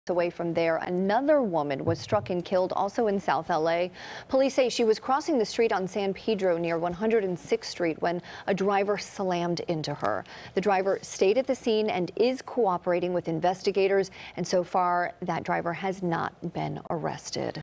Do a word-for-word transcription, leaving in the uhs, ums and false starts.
Away from there, another woman was struck and killed also in South L A. Police say she was crossing the street on San Pedro near one hundred sixth Street when a driver slammed into her. The driver stayed at the scene and is cooperating with investigators, and so far that driver has not been arrested.